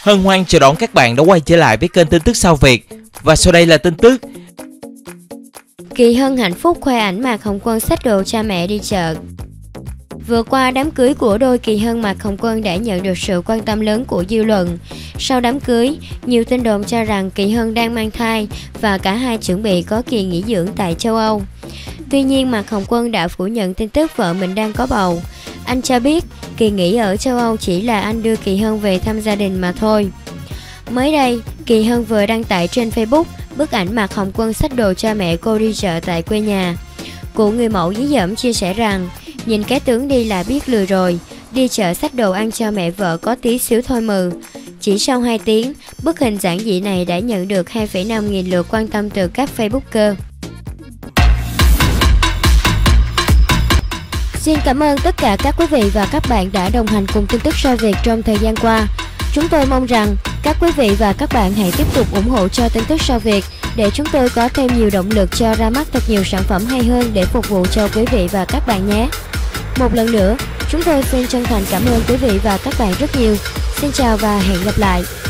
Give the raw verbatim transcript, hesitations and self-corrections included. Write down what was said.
Hân hoan chào đón các bạn đã quay trở lại với kênh tin tức Sao Việt. Và sau đây là tin tức. Kỳ Hân hạnh phúc khoe ảnh Mạc Hồng Quân xách đồ cha mẹ đi chợ. Vừa qua, đám cưới của đôi Kỳ Hân Mạc Hồng Quân đã nhận được sự quan tâm lớn của dư luận. Sau đám cưới, nhiều tin đồn cho rằng Kỳ Hân đang mang thai và cả hai chuẩn bị có kỳ nghỉ dưỡng tại châu Âu. Tuy nhiên, Mạc Hồng Quân đã phủ nhận tin tức vợ mình đang có bầu. Anh cho biết kỳ nghỉ ở châu Âu chỉ là anh đưa Kỳ Hân về thăm gia đình mà thôi. Mới đây, Kỳ Hân vừa đăng tải trên Facebook bức ảnh Mạc Hồng Quân xách đồ cha mẹ cô đi chợ tại quê nhà. Cụ người mẫu dí dỏm chia sẻ rằng, nhìn cái tướng đi là biết lười rồi, đi chợ xách đồ ăn cho mẹ vợ có tí xíu thôi mừ. Chỉ sau hai tiếng, bức hình giản dị này đã nhận được hai phẩy năm nghìn lượt quan tâm từ các Facebooker. Xin cảm ơn tất cả các quý vị và các bạn đã đồng hành cùng tin tức Sao Việt trong thời gian qua. Chúng tôi mong rằng các quý vị và các bạn hãy tiếp tục ủng hộ cho tin tức Sao Việt để chúng tôi có thêm nhiều động lực cho ra mắt thật nhiều sản phẩm hay hơn để phục vụ cho quý vị và các bạn nhé. Một lần nữa, chúng tôi xin chân thành cảm ơn quý vị và các bạn rất nhiều. Xin chào và hẹn gặp lại.